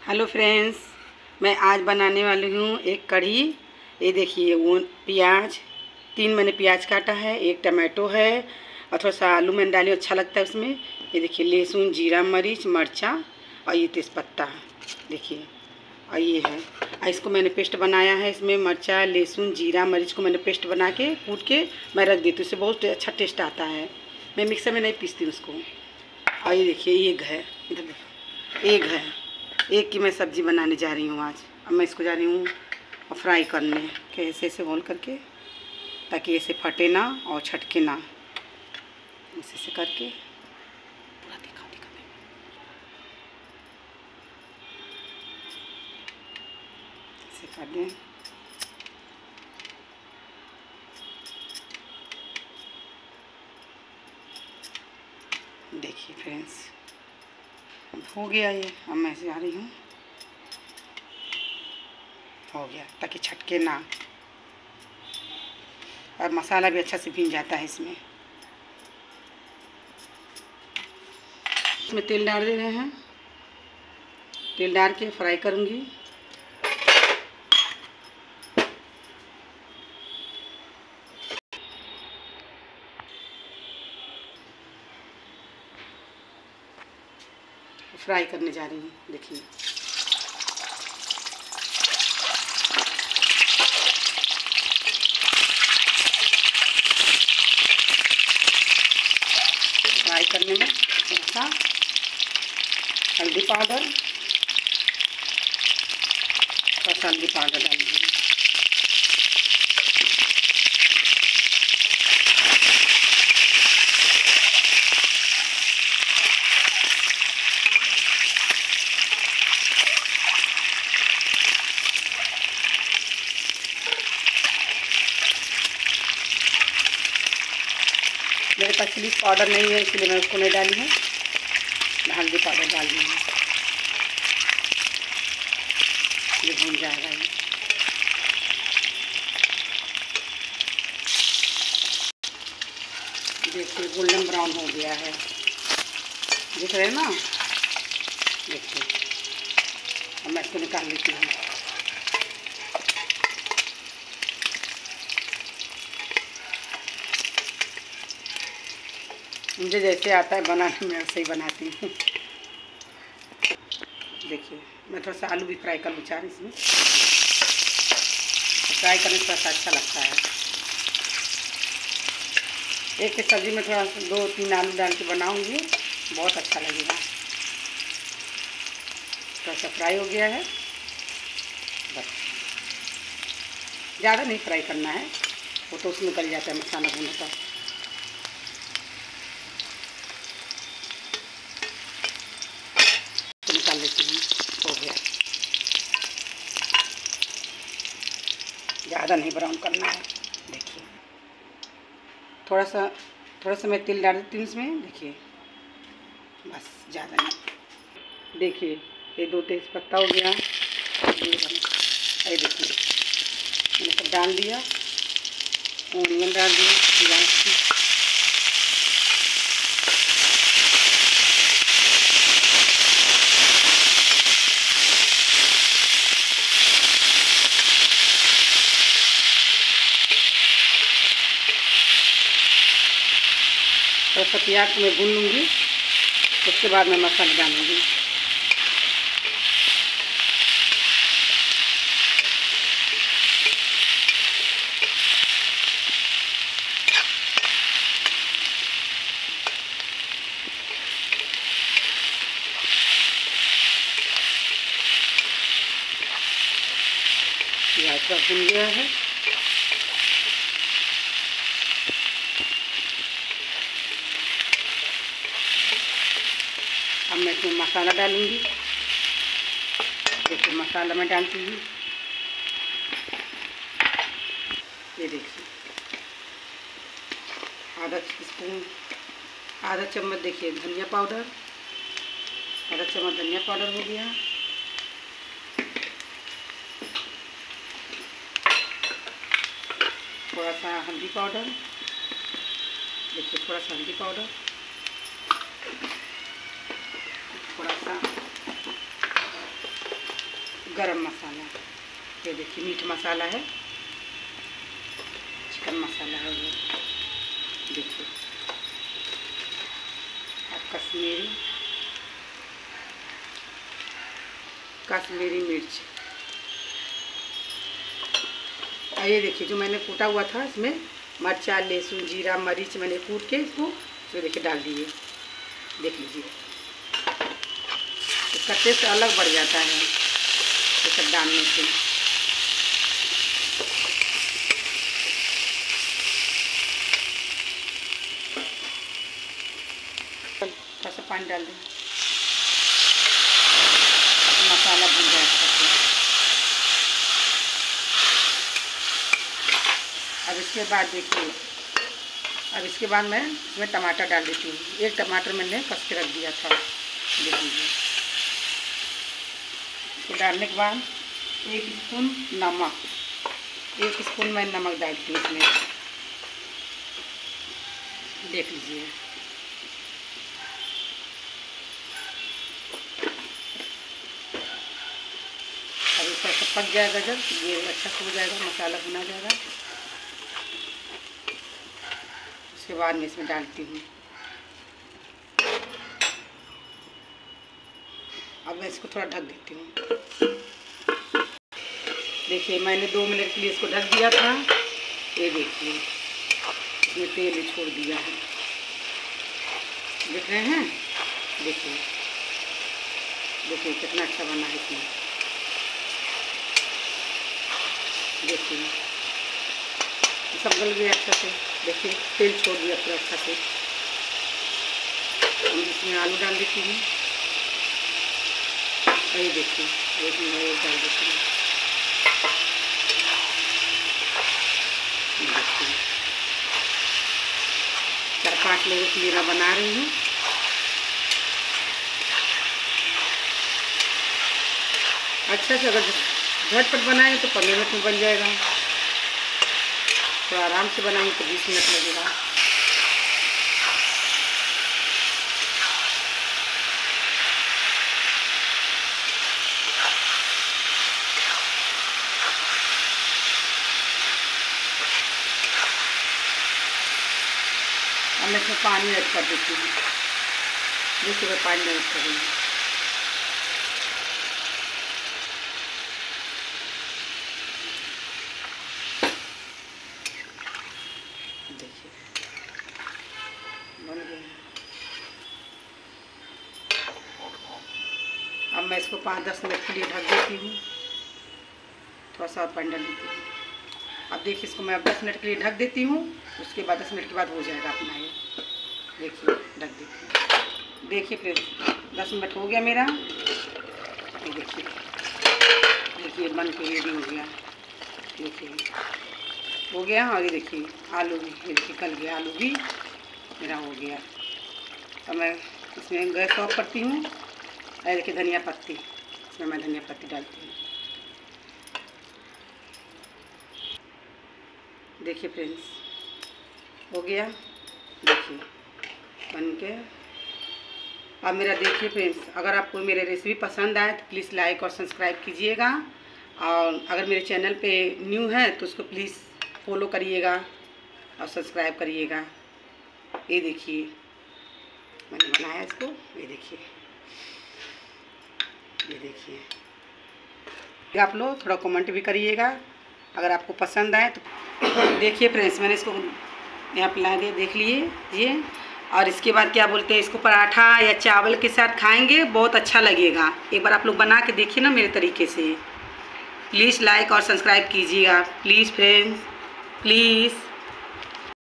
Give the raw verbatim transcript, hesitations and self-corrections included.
Hello friends, मैं आज बनाने वाली हूँ एक कढ़ी। ये देखिए, वो प्याज, तीन मैंने प्याज काटा है, एक टमाटो है और थोड़ा सा आलू मैंने डाली, अच्छा लगता है उसमें। ये देखिए, लहसुन, जीरा, मरीच, मिर्चा और ये तेज़पत्ता देखिए, और ये है। और इसको मैंने पेस्ट बनाया है। इसमें मिर्चा, लहसुन, जीरा, मरीच को मैंने पेस्ट बना के कूट के मैं रख देती हूँ। उससे बहुत अच्छा टेस्ट आता है। मैं मिक्सर में नहीं पीसती उसको। और ये देखिए, एग है, इधर देखो, एग है। एक की मैं सब्ज़ी बनाने जा रही हूँ आज। अब मैं इसको जा रही हूँ फ्राई करने के, ऐसे ऐसे होल करके, ताकि ऐसे फटे ना और छटके ना। ऐसे ऐसे करके पूरा दिखा दिखा ऐसे कर दें। देखिए फ्रेंड्स, अब हो गया ये। अब मैं ऐसे आ रही हूँ, हो गया, ताकि छटके ना। और मसाला भी अच्छा से भीन जाता है इसमें। इसमें तेल डाल दे रहे हैं। तेल डाल के फ्राई करूँगी। फ्राई करने जा रही हूँ, देखिए। फ्राई करने में थोड़ा सा हल्दी पाउडर, थोड़ा सा हल्दी पाउडर डाल दीजिए। मेरे पास चिली पाउडर नहीं है, इसलिए मैं उसको नहीं डाली है। हल्दी पाउडर डाल दूँगी। ये भून जाएगा। ये देखिए, गोल्डन ब्राउन हो गया है, दिख रहे हैं ना। देखिए, अब मैं इसको निकाल लेती हूँ। मुझे जैसे आता है बनाने में वैसे ही बनाती हूँ। देखिए, मैं थोड़ा सा आलू भी फ्राई कर लूँ चार इसमें। फ्राई करने से थोड़ा अच्छा लगता है। एक की सब्ज़ी में थोड़ा दो तीन आलू डाल के बनाऊँगी, बहुत अच्छा लगेगा। थोड़ा सा फ्राई हो गया है, बस। ज़्यादा नहीं फ्राई करना है, वो तो उसमें गल जाता है मसाला भूनने का। निकाल लेती हूँ, हो गया। ज़्यादा नहीं ब्राउन करना है। देखिए, थोड़ा सा थोड़ा सा मैं तेल डाल देती हूँ इसमें। देखिए, बस, ज़्यादा नहीं। देखिए, ये दो तेज पत्ता हो गया। ये देखिए, मैंने सब डाल दिया। ऑनियन डाल दिया, प्याज की। थोड़ा सा प्याज को मैं भून लूँगी, उसके बाद मैं मसाला डालूँगी। प्याज का भून गया है। अब मैं इसमें मसाला डालूँगी। देखिए, मसाला मैं डालती हूँ। ये देखिए, आधा स्पून, आधा चम्मच देखिए धनिया पाउडर, आधा चम्मच धनिया पाउडर हो गया। थोड़ा सा हल्दी पाउडर, देखिए, थोड़ा सा हल्दी पाउडर, थोड़ा सा गरम मसाला, ये देखिए मीठ मसाला है, चिकन मसाला है ये देखिए, और कश्मीरी कश्मीरी मिर्च, और ये देखिए जो मैंने कूटा हुआ था इसमें मिर्चा, लहसुन, जीरा, मरीच मैंने कूट के इसको तो देखिए डाल दिए। देख लीजिए इसका टेस्ट अलग बढ़ जाता है ये सब डालने से। थोड़ा सा पानी डाल दें, मसाला भून जाए अच्छा से। अब इसके बाद देखिए, अब इसके बाद मैं इसमें टमाटर डाल देती हूँ। एक टमाटर मैंने कस के रख दिया था, देख लीजिए। इसको डालने के बाद एक स्पून नमक, एक स्पून मैं नमक डालती हूँ इसमें, देख लीजिए। अब इसका सब पक जाएगा, जब ये अच्छा से हो जाएगा, मसाला भुना जाएगा, उसके बाद मैं इसमें डालती हूँ। अब मैं इसको थोड़ा ढक देती हूँ। देखिए मैंने दो मिनट के लिए इसको ढक दिया था, ये देखिए इसमें तेल छोड़ दिया है, देख रहे हैं, देखिए देखिए कितना अच्छा बना है इसमें, देखिए सब गल गया अच्छा से, देखिए तेल छोड़ दिया पूरा अच्छा से। हम इसमें आलू डाल देती हूँ, ये देखिए इसमें मैं डाल देती हूँ, देखिए चार पाँच लोगों के लिए मैं बना रही हूँ। अच्छा से अगर झटपट बनाएं तो पंद्रह मिनट में बन जाएगा, तो आराम से बनाएंगे तो बीस मिनट लगेगा। अब मैं इसमें पानी ऐड कर देती हूँ, देखिए मैं पानी ऐड कर रही हूँ। देखिए बन गया। अब मैं इसको पाँच दस मिनट के लिए ढक देती हूँ, थोड़ा सा और पानी डाल देती हूँ। अब देखिए इसको मैं अब दस मिनट के लिए ढक देती हूँ, उसके बाद दस मिनट के बाद हो जाएगा अपना ये, देखिए ढक देती हूँ। देखिए फिर दस मिनट हो गया मेरा, ये देखिए देखिए बन के रेडी हो गया, देखिए हो गया। और ये देखिए आलू भी, ये देखिए गल गया, आलू भी मेरा हो गया। तो मैं इसमें गैस ऑफ करती हूँ, और देखिए धनिया पत्ती, इसमें मैं धनिया पत्ती डालती हूँ। देखिए फ्रेंड्स हो गया, देखिए बन के। अब मेरा देखिए फ्रेंड्स, अगर आपको मेरे रेसिपी पसंद आए तो प्लीज़ लाइक और सब्सक्राइब कीजिएगा, और अगर मेरे चैनल पे न्यू है तो उसको प्लीज़ फॉलो करिएगा और सब्सक्राइब करिएगा। ये देखिए मैंने बनाया इसको, ये देखिए ये देखिए। आप लोग थोड़ा कमेंट भी करिएगा अगर आपको पसंद आए तो। देखिए फ्रेंड्स मैंने इसको यहाँ पे ला दिया, देख लिए ये। और इसके बाद क्या बोलते हैं, इसको पराठा या चावल के साथ खाएंगे, बहुत अच्छा लगेगा। एक बार आप लोग बना के देखिए ना मेरे तरीके से। प्लीज़ लाइक और सब्सक्राइब कीजिएगा, प्लीज़ फ्रेंड्स, प्लीज़।